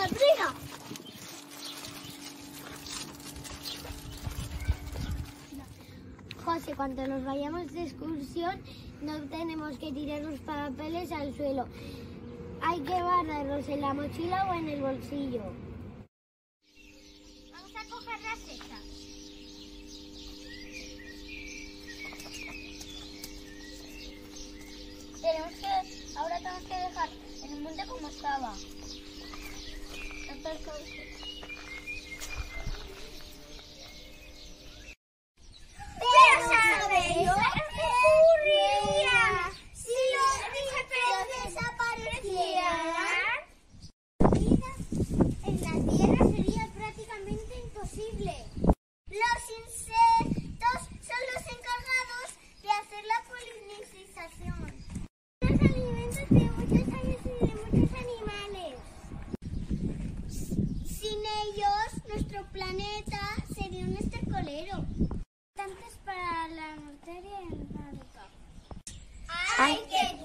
¡Rodrigo! José, cuando nos vayamos de excursión, no tenemos que tirar los papeles al suelo. Hay que guardarlos en la mochila o en el bolsillo. Vamos a coger las cestas. Ahora tenemos que dejar en el monte como estaba. Pero ¿sabéis lo que ocurriría si los bichos desaparecieran? La vida en la Tierra sería prácticamente imposible. Los insectos son los encargados de hacer la polinización. Los alimentos de muchos años y de muchos animales. Sin ellos, nuestro planeta sería un estercolero. Importantes para la materia orgánica. ¡Hay que